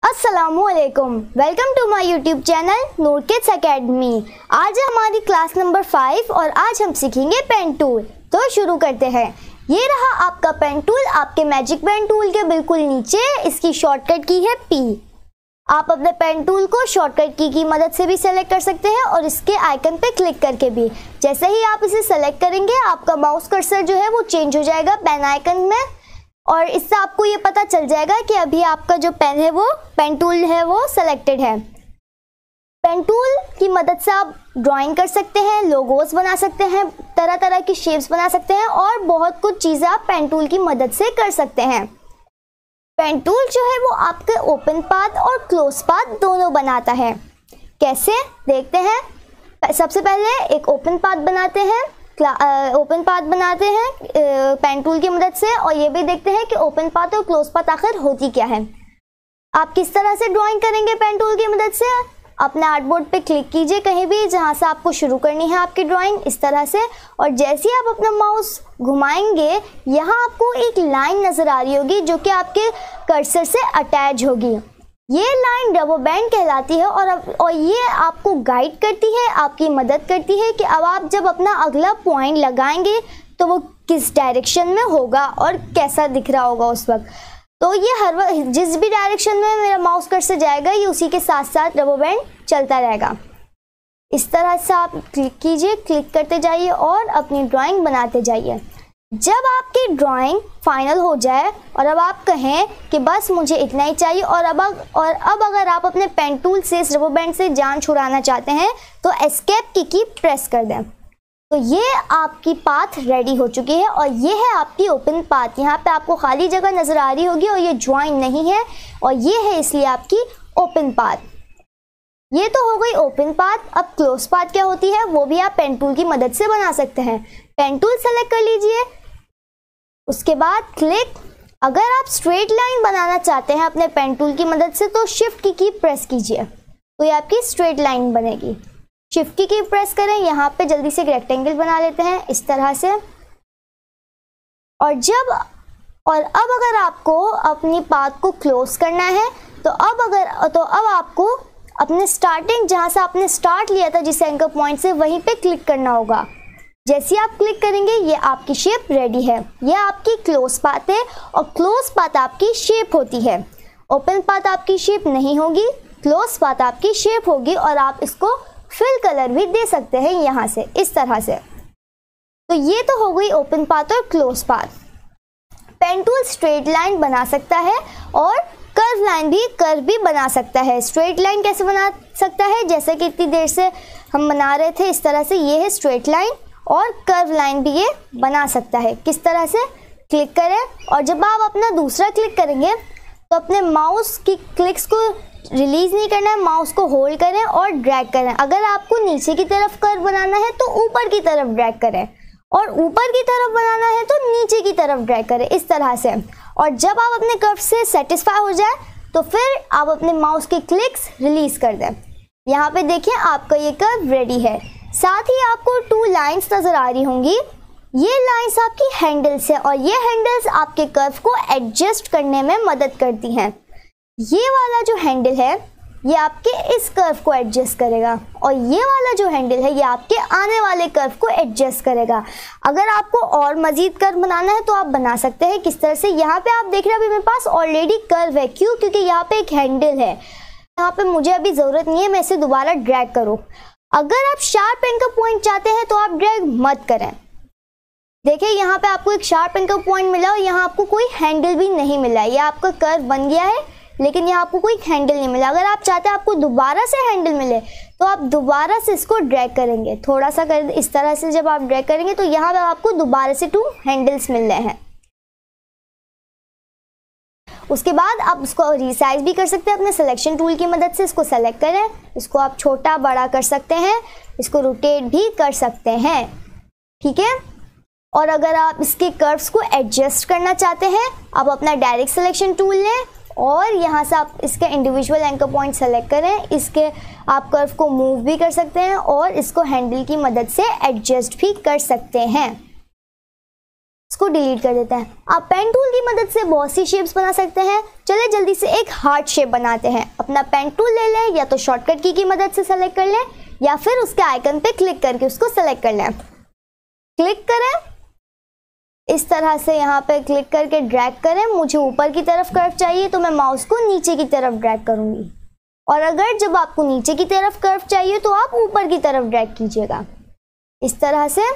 अस्सलामुअलैकुम, welcome to my YouTube channel Noor kids academy. आज है हमारी क्लास नंबर 5 और आज हम सीखेंगे पेन टूल। तो शुरू करते हैं। ये रहा आपका पेन टूल। आपके मैजिक पेन टूल के बिल्कुल नीचे इसकी शॉर्टकट की है P। आप अपने पेन टूल को शॉर्टकट की मदद से भी सेलेक्ट कर सकते हैं और इसके आइकन पे क्लिक करके भी। जैसे ही आप इसे सेलेक्ट करेंगे आपका माउस कर्सर जो है वो चेंज हो जाएगा पेन आइकन में, और इससे आपको ये पता चल जाएगा कि अभी आपका जो पेन है वो पेन टूल है वो सेलेक्टेड है। पेन टूल की मदद से आप ड्राइंग कर सकते हैं, लोगोस बना सकते हैं, तरह तरह की शेप्स बना सकते हैं और बहुत कुछ चीज़ें आप पेन टूल की मदद से कर सकते हैं। पेन टूल जो है वो आपके ओपन पाथ और क्लोज पाथ दोनों बनाता है। कैसे देखते हैं। सबसे पहले एक ओपन पाथ बनाते हैं पेन टूल की मदद से, और ये भी देखते हैं कि ओपन पाथ और क्लोज पाथ आखिर होती क्या है। आप किस तरह से ड्राइंग करेंगे पेन टूल की मदद से। अपने आर्टबोर्ड पे क्लिक कीजिए कहीं भी जहां से आपको शुरू करनी है आपकी ड्राइंग, इस तरह से। और जैसे ही आप अपना माउस घुमाएंगे यहाँ आपको एक लाइन नज़र आ रही होगी जो कि आपके कर्सर से अटैच होगी। ये लाइन रबर बैंड कहलाती है और ये आपको गाइड करती है, आपकी मदद करती है कि अब आप जब अपना अगला पॉइंट लगाएंगे तो वो किस डायरेक्शन में होगा और कैसा दिख रहा होगा उस वक्त। तो ये जिस भी डायरेक्शन में मेरा माउस कर्सर जाएगा ये उसी के साथ साथ रबर बैंड चलता रहेगा। इस तरह से आप क्लिक कीजिए, क्लिक करते जाइए और अपनी ड्राइंग बनाते जाइए। जब आपकी ड्राइंग फाइनल हो जाए और अब आप कहें कि बस मुझे इतना ही चाहिए और अब अगर आप अपने पेन टूल से इस रबर बैंड से जान छुड़ाना चाहते हैं तो एस्केप की प्रेस कर दें। तो ये आपकी पाथ रेडी हो चुकी है और ये है आपकी ओपन पाथ। यहाँ पे आपको खाली जगह नज़र आ रही होगी और ये ज्वाइन नहीं है और ये है इसलिए आपकी ओपन पाथ। ये तो हो गई ओपन पाथ। अब क्लोज पाथ क्या होती है वो भी आप पेन टूल की मदद से बना सकते हैं। पेन टूल सेलेक्ट कर लीजिए, उसके बाद क्लिक। अगर आप स्ट्रेट लाइन बनाना चाहते हैं अपने पेन टूल की मदद से तो शिफ्ट की प्रेस कीजिए तो ये आपकी स्ट्रेट लाइन बनेगी। शिफ्ट की प्रेस करें। यहाँ पे जल्दी से एक रेक्टेंगल बना लेते हैं इस तरह से। और अब अगर आपको अपनी पाथ को क्लोज करना है तो अब आपको अपने स्टार्टिंग जहाँ से आपने स्टार्ट लिया था जिस एंकर पॉइंट से वहीं पे क्लिक करना होगा। जैसे ही आप क्लिक करेंगे ये आपकी शेप रेडी है। ये आपकी क्लोज पाथ है और क्लोज पाथ आपकी शेप होती है। ओपन पाथ आपकी शेप नहीं होगी, क्लोज पाथ आपकी शेप होगी और आप इसको फिल कलर भी दे सकते हैं यहाँ से इस तरह से। तो ये तो हो गई ओपन पाथ और close path. Pen tool straight line बना सकता है और कर्व भी बना सकता है। स्ट्रेट लाइन कैसे बना सकता है, जैसे कि इतनी देर से हम बना रहे थे इस तरह से। ये है स्ट्रेट लाइन और कर्व लाइन भी ये बना सकता है। किस तरह से, क्लिक करें और जब आप अपना दूसरा क्लिक करेंगे तो अपने माउस की क्लिक्स को रिलीज नहीं करना है, माउस को होल्ड करें और ड्रैग करें। अगर आपको नीचे की तरफ कर्व बनाना है तो ऊपर की तरफ ड्रैग करें और ऊपर की तरफ बनाना है तो नीचे की तरफ ड्रैग करें इस तरह से। और जब आप अपने कर्व से सेटिस्फाई हो जाए तो फिर आप अपने माउस की क्लिक्स रिलीज कर दें। यहाँ पे देखिए आपका ये कर्व रेडी है। साथ ही आपको 2 लाइंस नज़र आ रही होंगी। ये लाइंस आपकी हैंडल्स है और ये हैंडल्स आपके कर्व को एडजस्ट करने में मदद करती हैं। ये वाला जो हैंडल है ये आपके इस कर्व को एडजस्ट करेगा और ये वाला जो हैंडल है ये आपके आने वाले कर्व को एडजस्ट करेगा। अगर आपको और मज़ीद कर्व बनाना है तो आप बना सकते हैं। किस तरह से, यहाँ पे आप देख रहे हैं अभी मेरे पास ऑलरेडी कर्व है। क्यों? क्योंकि यहाँ पे एक हैंडल है। यहाँ पे मुझे अभी ज़रूरत नहीं है मैं इसे दोबारा ड्रैग करूँ। अगर आप शार्प एंकर पॉइंट चाहते हैं तो आप ड्रैग मत करें। देखिए यहाँ पे आपको एक शार्प एंकर पॉइंट मिला और यहाँ आपको कोई हैंडल भी नहीं मिला है। ये आपका कर्व बन गया है लेकिन यहाँ आपको कोई हैंडल नहीं मिला। अगर आप चाहते हैं आपको दोबारा से हैंडल मिले तो आप दोबारा से इसको ड्रैग करेंगे, थोड़ा सा कर इस तरह से। जब आप ड्रैग करेंगे तो यहाँ पे आपको दोबारा से 2 हैंडल्स मिल रहे हैं। उसके बाद आप इसको रिसाइज भी कर सकते हैं अपने सिलेक्शन टूल की मदद से। इसको सेलेक्ट करें, इसको आप छोटा बड़ा कर सकते हैं, इसको रोटेट भी कर सकते हैं, ठीक है। और अगर आप इसके कर्व्स को एडजस्ट करना चाहते हैं आप अपना डायरेक्ट सिलेक्शन टूल लें और यहाँ से आप इसके इंडिविजुअल एंकर पॉइंट सेलेक्ट करें। इसके आप कर्व को मूव भी कर सकते हैं और इसको हैंडल की मदद से एडजस्ट भी कर सकते हैं। इसको डिलीट कर देते हैं। आप पेन टूल की मदद से बहुत सी शेप्स बना सकते हैं। चलिए जल्दी से एक हार्ट शेप बनाते हैं। अपना पेन टूल ले लें, या तो शॉर्टकट की मदद से सेलेक्ट कर लें या फिर उसके आइकन पे क्लिक करके उसको सेलेक्ट कर लें। क्लिक करें, इस तरह से यहाँ पे क्लिक करके ड्रैग करें। मुझे ऊपर की तरफ कर्व चाहिए तो मैं माउस को नीचे की तरफ ड्रैग करूँगी, और अगर जब आपको नीचे की तरफ कर्व चाहिए तो आप ऊपर की तरफ ड्रैग कीजिएगा इस तरह से।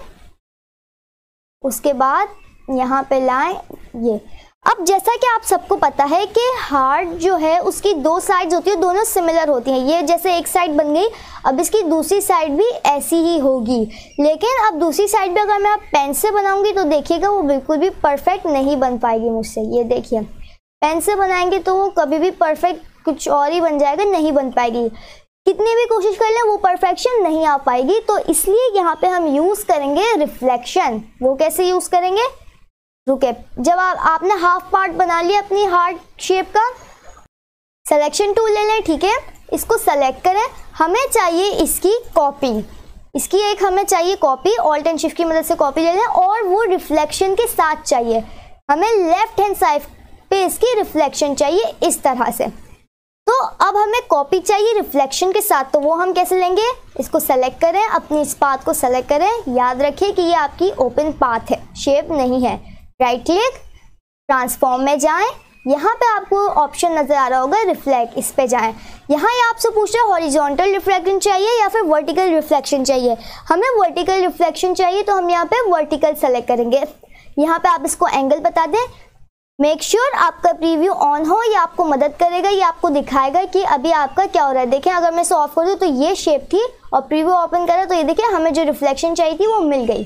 उसके बाद यहाँ पे लाएं ये। अब जैसा कि आप सबको पता है कि हार्ट जो है उसकी दो साइड्स होती है, दोनों सिमिलर होती हैं। ये जैसे एक साइड बन गई, अब इसकी दूसरी साइड भी ऐसी ही होगी। लेकिन अब दूसरी साइड भी अगर मैं पेन से बनाऊंगी तो देखिएगा वो बिल्कुल भी परफेक्ट नहीं बन पाएगी मुझसे। ये देखिए, पेन से बनाएंगे तो वो कभी भी परफेक्ट कुछ और ही बन जाएगा, नहीं बन पाएगी। कितनी भी कोशिश कर लें वो परफेक्शन नहीं आ पाएगी। तो इसलिए यहाँ पे हम यूज़ करेंगे रिफ्लेक्शन। वो कैसे यूज़ करेंगे, रुके। जब आपने हाफ पार्ट बना लिया अपनी हार्ट शेप का, सिलेक्शन टूल ले लें, ठीक है। इसको सेलेक्ट करें, हमें चाहिए इसकी कॉपी, इसकी एक हमें चाहिए कॉपी। ऑल्ट एंड शिफ्ट की मदद से कॉपी ले लें, और वो रिफ्लेक्शन के साथ चाहिए। हमें लेफ्ट हैंड साइड पे इसकी रिफ्लेक्शन चाहिए इस तरह से। तो अब हमें कॉपी चाहिए रिफ्लेक्शन के साथ, तो वो हम कैसे लेंगे, इसको सेलेक्ट करें, अपनी इस पाथ को सेलेक्ट करें। याद रखिए कि ये आपकी ओपन पाथ है, शेप नहीं है। राइट क्लिक, ट्रांसफॉर्म में जाएं। यहाँ पे आपको ऑप्शन नजर आ रहा होगा रिफ्लेक्ट, इस पे जाएं। यहाँ ये आपसे पूछ रहा है हॉरिजॉन्टल रिफ्लेक्शन चाहिए या फिर वर्टिकल रिफ्लेक्शन चाहिए। हमें वर्टिकल रिफ्लेक्शन चाहिए, तो हम यहाँ पे वर्टिकल सेलेक्ट करेंगे। यहाँ पे आप इसको एंगल बता दें। मेक श्योर आपका प्रीव्यू ऑन हो, ये आपको मदद करेगा, ये आपको दिखाएगा कि अभी आपका क्या हो रहा है। देखें, अगर मैं इसे ऑफ कर दूँ तो ये शेप थी, और प्रीव्यू ओपन करा तो ये देखिए हमें जो रिफ्लेक्शन चाहिए थी वो मिल गई।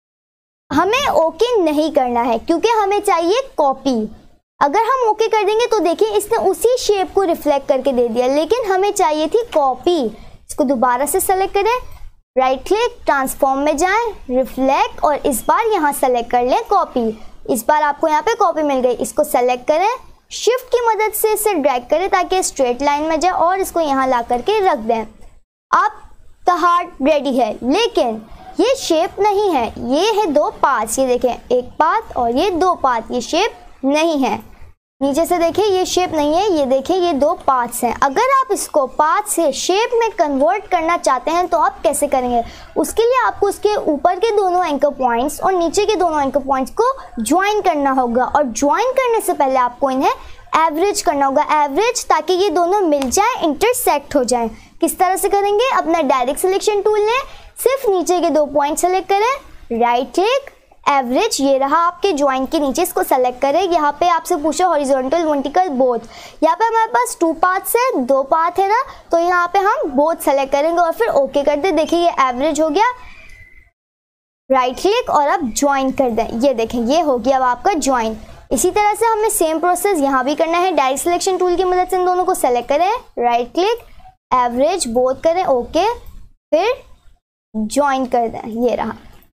हमें ओके नहीं करना है क्योंकि हमें चाहिए कॉपी। अगर हम ओके कर देंगे तो देखिए इसने उसी शेप को रिफ्लेक्ट करके दे दिया, लेकिन हमें चाहिए थी कॉपी। इसको दोबारा से सेलेक्ट करें, राइट क्लिक, ट्रांसफॉर्म में जाएं, रिफ्लेक्ट, और इस बार यहाँ सेलेक्ट कर लें कॉपी। इस बार आपको यहाँ पे कॉपी मिल गई। इसको सेलेक्ट करें, शिफ्ट की मदद से इसे ड्रैग करें ताकि स्ट्रेट लाइन में जाए, और इसको यहाँ ला करके रख दें। आपका हार्ट रेडी है, लेकिन ये शेप नहीं है, ये है दो पार्ट्स। ये देखें, एक पार्ट और ये दो पार्ट, ये शेप नहीं है। नीचे से देखिए ये शेप नहीं है, ये देखिए ये दो पार्ट्स हैं। अगर आप इसको पार्ट से शेप में कन्वर्ट करना चाहते हैं तो आप कैसे करेंगे, उसके लिए आपको उसके ऊपर के दोनों एंकर पॉइंट्स और नीचे के दोनों एंकर पॉइंट्स को ज्वाइन करना होगा, और ज्वाइन करने से पहले आपको इन्हें एवरेज करना होगा, एवरेज, ताकि ये दोनों मिल जाएं, इंटरसेक्ट हो जाएं। किस तरह से करेंगे, अपना डायरेक्ट सिलेक्शन टूल लें, सिर्फ नीचे के दो पॉइंट सेलेक्ट करें, राइट क्लिक, एवरेज, ये रहा आपके ज्वाइन के नीचे, इसको सेलेक्ट करें। यहाँ पे आपसे पूछा हॉरिजॉन्टल वर्टिकल बोथ, यहाँ पे हमारे पास टू पाथ्स है, दो पाथ है ना, तो यहाँ पे हम बोथ सेलेक्ट करेंगे और फिर ओके कर दें। देखिए ये एवरेज हो गया, राइट क्लिक, और अब ज्वाइन कर दें। ये देखें ये हो गया अब आपका ज्वाइन। इसी तरह से हमें सेम प्रोसेस यहाँ भी करना है। डायरेक्ट सिलेक्शन टूल की मदद से इन दोनों को सेलेक्ट करें, राइट क्लिक, एवरेज, बोथ करें, ओके, फिर ज्वाइन कर दें। ये रहा,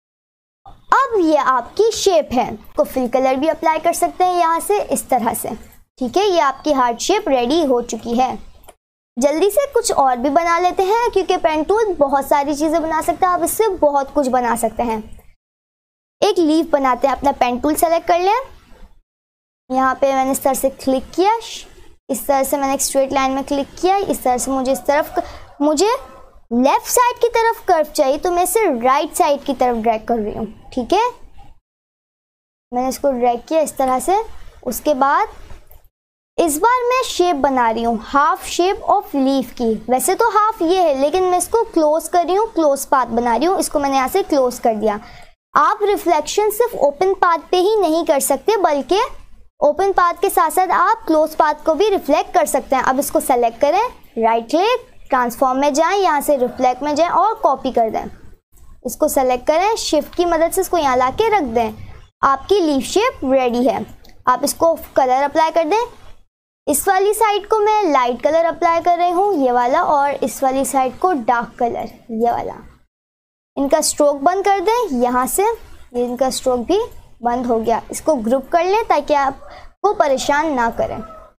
अब ये आपकी शेप है। को फिल कलर भी अप्लाई कर सकते हैं यहाँ से इस तरह से, ठीक है। ये आपकी हार्ट शेप रेडी हो चुकी है। जल्दी से कुछ और भी बना लेते हैं, क्योंकि पेन टूल बहुत सारी चीज़ें बना सकता है, आप इससे बहुत कुछ बना सकते हैं। एक लीफ बनाते हैं। अपना पेन टूल सेलेक्ट कर लें, यहाँ पे मैंने इस तरह से क्लिक किया, इस तरह से मैंने एक स्ट्रेट लाइन में क्लिक किया, इस तरह से मुझे इस तरफ, मुझे लेफ्ट साइड की तरफ कर्व चाहिए तो मैं इसे राइट साइड की तरफ ड्रैग कर रही हूँ, ठीक है। मैंने इसको ड्रैग किया इस तरह से। उसके बाद इस बार मैं शेप बना रही हूँ, हाफ शेप ऑफ लीफ की। वैसे तो हाफ ये है, लेकिन मैं इसको क्लोज कर रही हूँ, क्लोज पाथ बना रही हूँ। इसको मैंने यहाँ से क्लोज कर दिया। आप रिफ्लेक्शन सिर्फ ओपन पाथ पे ही नहीं कर सकते, बल्कि ओपन पाथ के साथ साथ आप क्लोज पाथ को भी रिफ्लेक्ट कर सकते हैं। अब इसको सेलेक्ट करें, राइट क्लिक, ट्रांसफॉर्म में जाएं, यहाँ से रिफ्लेक्ट में जाएं और कॉपी कर दें। इसको सेलेक्ट करें, शिफ्ट की मदद से इसको यहाँ ला के रख दें। आपकी लीफ शेप रेडी है। आप इसको कलर अप्लाई कर दें। इस वाली साइड को मैं लाइट कलर अप्लाई कर रही हूँ, ये वाला, और इस वाली साइड को डार्क कलर, ये वाला। इनका स्ट्रोक बंद कर दें यहाँ से, ये इनका स्ट्रोक भी बंद हो गया। इसको ग्रुप कर लें ताकि आपको परेशान ना करें।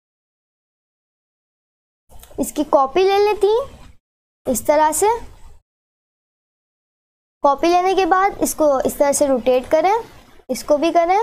इसकी कॉपी ले लेती इस तरह से। कॉपी लेने के बाद इसको इस तरह से रोटेट करें, इसको भी करें,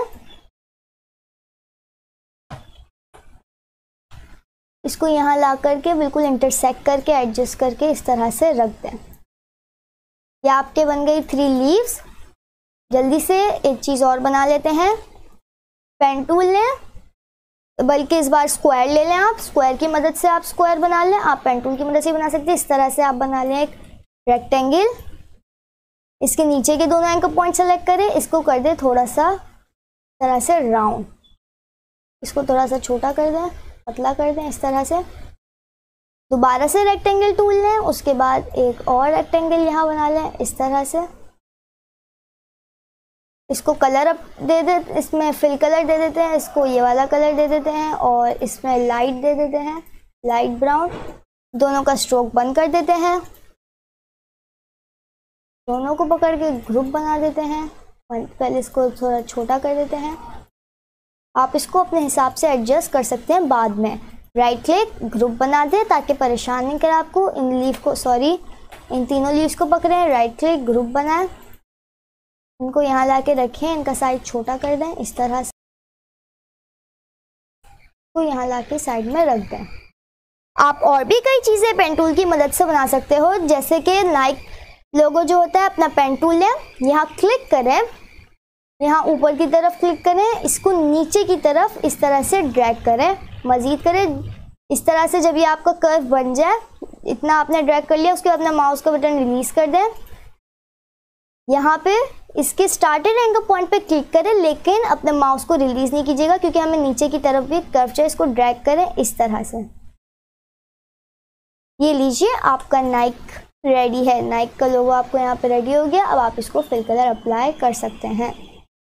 इसको यहाँ ला करके बिल्कुल इंटरसेक्ट करके एडजस्ट करके इस तरह से रख दें। ये आपके बन गई 3 लीव्स। जल्दी से एक चीज़ और बना लेते हैं। पेन टूल लें, बल्कि इस बार स्क्वायर ले लें। आप स्क्वायर की मदद से आप स्क्वायर बना लें, आप पेन टूल की मदद से बना सकते हैं। इस तरह से आप बना लें एक रेक्टेंगल। इसके नीचे के दोनों एंकर पॉइंट सेलेक्ट करें, इसको कर दें थोड़ा सा तरह से राउंड, इसको थोड़ा सा छोटा कर दें, पतला कर दें इस तरह से। दोबारा से रेक्टेंगल टूल लें, उसके बाद एक और रेक्टेंगल यहाँ बना लें इस तरह से। इसको कलर अप दे दे, इसमें फिल कलर दे देते हैं, इसको ये वाला कलर दे देते हैं और इसमें लाइट दे देते हैं, लाइट ब्राउन। दोनों का स्ट्रोक बंद कर देते हैं, दोनों को पकड़ के ग्रुप बना देते हैं। पहले इसको थोड़ा छोटा कर देते हैं। आप इसको अपने हिसाब से एडजस्ट कर सकते हैं बाद में। राइट क्लिक, ग्रुप बना दें ताकि परेशान नहीं करे आपको। इन लीव को, सॉरी, इन तीनों लीव्स को पकड़ें, राइट क्लिक, ग्रुप बनाएं, इनको यहाँ ला के रखें, इनका साइज छोटा कर दें इस तरह से, तो यहाँ ला के साइड में रख दें। आप और भी कई चीज़ें पेन टूल की मदद से बना सकते हो, जैसे कि नाइक लोगो जो होता है, अपना पेन टूल लें, यहाँ क्लिक करें, यहाँ ऊपर की तरफ क्लिक करें, इसको नीचे की तरफ इस तरह से ड्रैग करें, मज़ीद करें इस तरह से। जब ये आपका कर्व बन जाए, इतना आपने ड्रैग कर लिया, उसके बाद अपना माउस का बटन रिलीज़ कर दें। यहाँ पे इसके स्टार्टेड एंकर पॉइंट पे क्लिक करें, लेकिन अपने माउस को रिलीज़ नहीं कीजिएगा क्योंकि हमें नीचे की तरफ भी कर्व चाहिए। इसको ड्रैग करें इस तरह से। ये लीजिए, आपका नाइक रेडी है। नाइक का लोगो आपको यहाँ पे रेडी हो गया। अब आप इसको फिल कलर अप्लाई कर सकते हैं।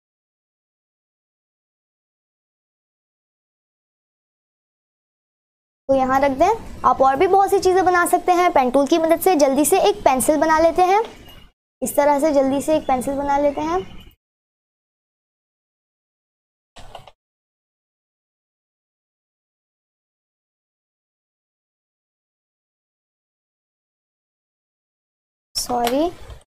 तो यहाँ रख दें। आप और भी बहुत सी चीज़ें बना सकते हैं पेन टूल की मदद से। जल्दी से एक पेंसिल बना लेते हैं, इस तरह से जल्दी से एक पेंसिल बना लेते हैं। सॉरी,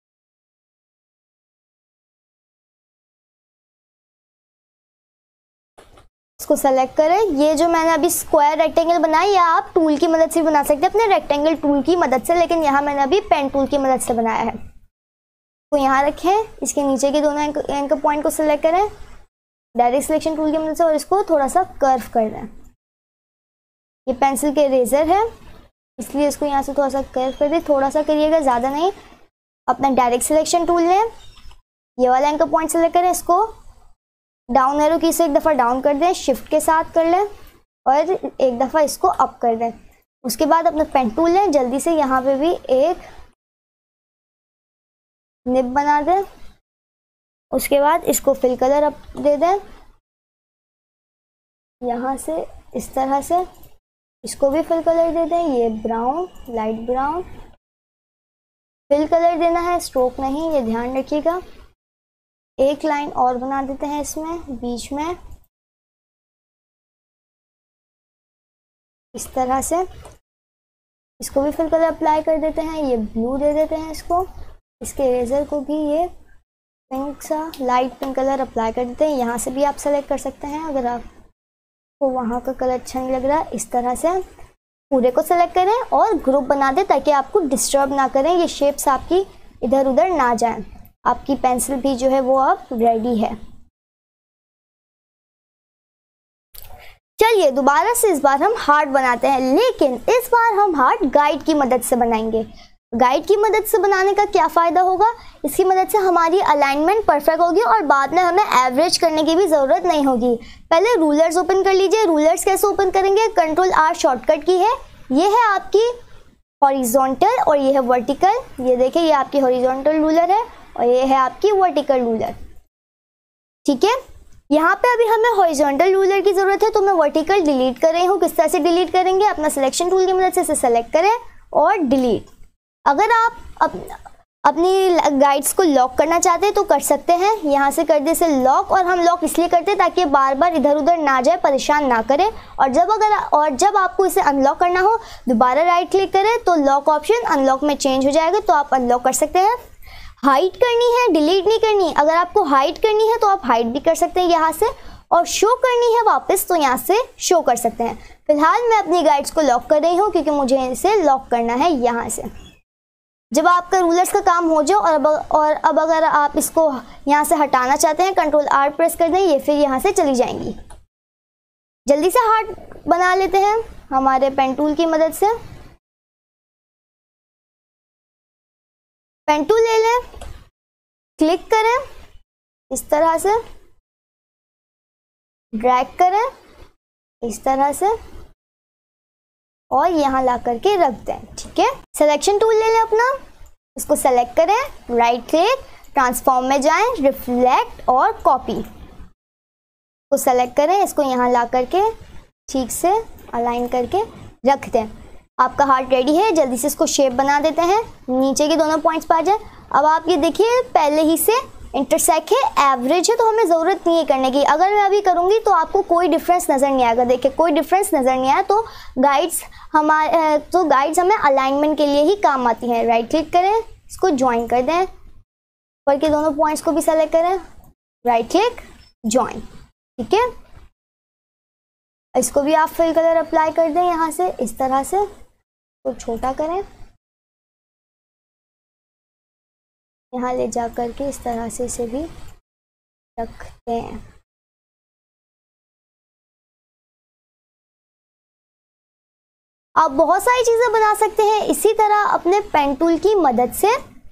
इसको सेलेक्ट करें। ये जो मैंने अभी स्क्वायर रेक्टेंगल बनाया, या आप टूल की मदद से बना सकते हैं, अपने रेक्टेंगल टूल की मदद से, लेकिन यहाँ मैंने अभी पेन टूल की मदद से बनाया है। तो यहाँ रखें, इसके नीचे के दोनों एंकर पॉइंट को सिलेक्ट करें डायरेक्ट सिलेक्शन टूल की मदद से और इसको थोड़ा सा कर्व कर दें। ये पेंसिल के इरेजर है, इसलिए इसको यहाँ से थोड़ा सा कर्व कर दें। थोड़ा सा करिएगा, ज़्यादा नहीं। अपना डायरेक्ट सिलेक्शन टूल लें, ये वाला एंकर पॉइंट सेलेक्ट करें, इसको डाउन एरो की से एक दफ़ा डाउन कर दें, शिफ्ट के साथ कर लें और एक दफ़ा इसको अप कर दें। उसके बाद अपना पेन टूल लें, जल्दी से यहाँ पे भी एक निब बना दें। उसके बाद इसको फिल कलर अप दे दें, यहाँ से इस तरह से इसको भी फिल कलर दे दें। ये brown, light brown fill colour देना है, स्ट्रोक नहीं, ये ध्यान रखिएगा। एक लाइन और बना देते हैं इसमें बीच में इस तरह से। इसको भी फिल कलर अप्लाई कर देते हैं। ये ब्लू दे देते हैं इसको। इसके इरेजर को भी ये पिंक सा लाइट पिंक कलर अप्लाई कर देते हैं। यहाँ से भी आप सेलेक्ट कर सकते हैं अगर आपको वहाँ का कलर अच्छा नहीं लग रहा। इस तरह से पूरे को सेलेक्ट करें और ग्रुप बना दें ताकि आपको डिस्टर्ब ना करें, ये शेप्स आपकी इधर उधर ना जाएं। आपकी पेंसिल भी जो है वो अब रेडी है। चलिए दोबारा से इस बार हम हार्ट बनाते हैं, लेकिन इस बार हम हार्ट गाइड की मदद से बनाएंगे। गाइड की मदद से बनाने का क्या फ़ायदा होगा, इसकी मदद से हमारी अलाइनमेंट परफेक्ट होगी और बाद में हमें एवरेज करने की भी ज़रूरत नहीं होगी। पहले रूलर्स ओपन कर लीजिए। रूलर्स कैसे ओपन करेंगे, Ctrl+R शॉर्टकट की है। ये है आपकी हॉरिजॉन्टल और ये है वर्टिकल। ये देखिए, ये आपकी हॉरिजॉन्टल रूलर है और ये है आपकी वर्टिकल रूलर। ठीक है, यहाँ पे अभी हमें हॉरिजॉन्टल रूलर की ज़रूरत है तो मैं वर्टिकल डिलीट कर रही हूँ। किस तरह से डिलीट करेंगे, अपना सिलेक्शन टूल की मदद से इसे सेलेक्ट करें और डिलीट। अगर आप अपनी गाइड्स को लॉक करना चाहते हैं तो कर सकते हैं, यहाँ से कर दे इसे लॉक। और हम लॉक इसलिए करते हैं ताकि बार बार इधर उधर ना जाए, परेशान ना करे। और जब आपको इसे अनलॉक करना हो दोबारा राइट क्लिक करें तो लॉक ऑप्शन अनलॉक में चेंज हो जाएगा, तो आप अनलॉक कर सकते हैं। हाइड करनी है, डिलीट नहीं करनी। अगर आपको हाइड करनी है तो आप हाइड भी कर सकते हैं यहाँ से, और शो करनी है वापस तो यहाँ से शो कर सकते हैं। फिलहाल मैं अपनी गाइड्स को लॉक कर रही हूँ क्योंकि मुझे इसे लॉक करना है यहाँ से। जब आपका रूलर्स का काम हो जाए और अब अगर आप इसको यहाँ से हटाना चाहते हैं, Ctrl+R प्रेस कर दें, ये फिर यहाँ से चली जाएंगी। जल्दी से हार्ट बना लेते हैं हमारे पेन टूल की मदद से। पेन टूल ले लें, क्लिक करें, इस तरह से ड्रैग करें, इस तरह से, और यहाँ ला करके रख दें। ठीक है, सिलेक्शन टूल ले लें अपना, इसको सेलेक्ट करें, राइट क्लिक, ट्रांसफॉर्म में जाएं, रिफ्लेक्ट और कॉपी को सेलेक्ट करें, इसको यहाँ ला करके ठीक से अलाइन करके रख दें। आपका हार्ट रेडी है। जल्दी से इसको शेप बना देते हैं, नीचे के दोनों पॉइंट्स पर आ जाए। अब आप ये देखिए पहले ही से इंटरसेक्ट है, एवरेज है, तो हमें ज़रूरत नहीं है करने की। अगर मैं अभी करूँगी तो आपको कोई डिफरेंस नज़र नहीं आएगा। देखिए कोई डिफरेंस नज़र नहीं आया तो गाइड्स हमें अलाइनमेंट के लिए ही काम आती हैं। राइट क्लिक करें, इसको ज्वाइन कर दें, ऊपर के दोनों पॉइंट्स को भी सेलेक्ट करें, राइट क्लिक, ज्वाइन। ठीक है, इसको भी आप फिल कलर अप्लाई कर दें यहाँ से, इस तरह से, तो छोटा करें, यहाँ ले जा करके इस तरह से इसे भी रखते हैं। आप बहुत सारी चीजें बना सकते हैं इसी तरह अपने पेन टूल की मदद से।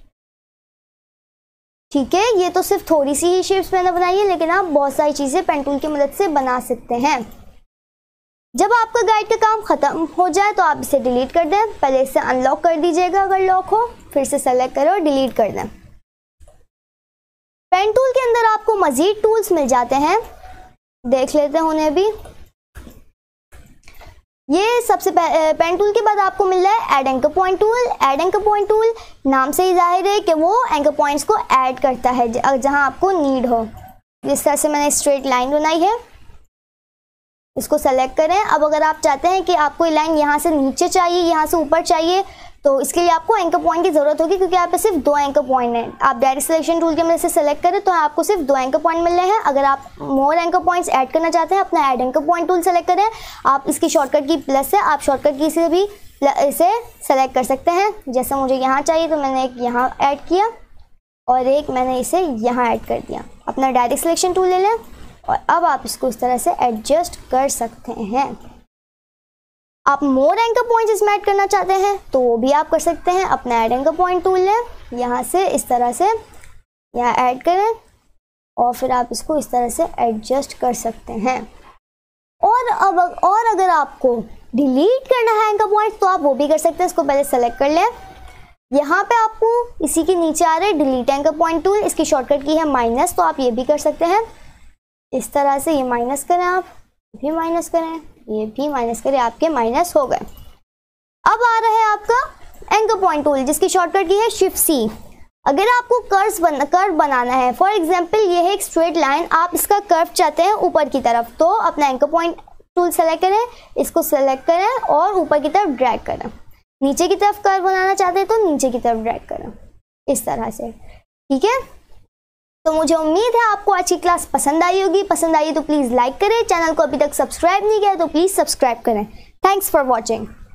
ठीक है, ये तो सिर्फ थोड़ी सी ही शेप्स मैंने बनाई है, लेकिन आप बहुत सारी चीजें पेन टूल की मदद से बना सकते हैं। जब आपका गाइड का काम खत्म हो जाए तो आप इसे डिलीट कर दें। पहले इसे अनलॉक कर दीजिएगा अगर लॉक हो, फिर से सेलेक्ट करें और डिलीट कर दें। पेन टूल के अंदर आपको मजीद टूल्स मिल जाते हैं, देख लेते हैं उन्हें भी। ये सबसे पेन टूल के बाद आपको मिल रहा है add anchor point tool. Add anchor point tool नाम से ही जाहिर है कि वो एंकर पॉइंट्स को ऐड करता है जहां आपको नीड हो। जिस तरह से मैंने स्ट्रेट लाइन बनाई है, इसको सेलेक्ट करें। अब अगर आप चाहते हैं कि आपको ये लाइन यहाँ से नीचे चाहिए, यहाँ से ऊपर चाहिए, तो इसके लिए आपको एंकर पॉइंट की जरूरत होगी, क्योंकि यहाँ पे सिर्फ 2 एंकर पॉइंट हैं। आप डायरेक्ट सिलेक्शन टूल के मदद से सेलेक्ट करें तो आपको सिर्फ 2 एंकर पॉइंट मिल रहे हैं। अगर आप मोर एंकर पॉइंट्स ऐड करना चाहते हैं, अपना add anchor point tool select करें। आप इसकी शॉर्टकट की प्लस है, आप शॉर्टकट की से भी इसे सेलेक्ट कर सकते हैं। जैसे मुझे यहाँ चाहिए तो मैंने एक यहाँ ऐड किया और एक मैंने इसे यहाँ ऐड कर दिया। अपना डायरेक्ट सिलेक्शन टूल ले लें और अब आप इसको इस तरह से एडजस्ट कर सकते हैं। आप मोर एंकर पॉइंट्स इसमें ऐड करना चाहते हैं तो वो भी आप कर सकते हैं। अपना ऐड एंकर पॉइंट टूल लें, यहाँ से इस तरह से यहाँ ऐड करें और फिर आप इसको इस तरह से एडजस्ट कर सकते हैं। और अगर आपको डिलीट करना है एंकर पॉइंट्स तो आप वो भी कर सकते हैं। इसको पहले सेलेक्ट कर लें, यहाँ पे आपको इसी के नीचे आ रहा है डिलीट एंकर पॉइंट टूल, इसकी शॉर्टकट की है माइनस, तो आप ये भी कर सकते हैं। इस तरह से ये माइनस करें, आप भी माइनस करें, ये भी माइनस करें, आपके माइनस हो गए। अब आ रहा है आपका एंकर पॉइंट टूल, जिसकी शॉर्टकट की है शिफ्ट सी। अगर आपको कर्व बनाना है, फॉर एग्जांपल ये है एक स्ट्रेट लाइन, आप इसका कर्व चाहते हैं ऊपर की तरफ, तो अपना एंकर पॉइंट टूल सेलेक्ट करें, इसको सेलेक्ट करें और ऊपर की तरफ ड्रैग करें। नीचे की तरफ कर्व बनाना चाहते हैं तो नीचे की तरफ ड्रैग करें, इस तरह से। ठीक है, तो मुझे उम्मीद है आपको आज की क्लास पसंद आई होगी। पसंद आई तो प्लीज़ लाइक करें, चैनल को अभी तक सब्सक्राइब नहीं किया तो प्लीज़ सब्सक्राइब करें। Thanks for watching.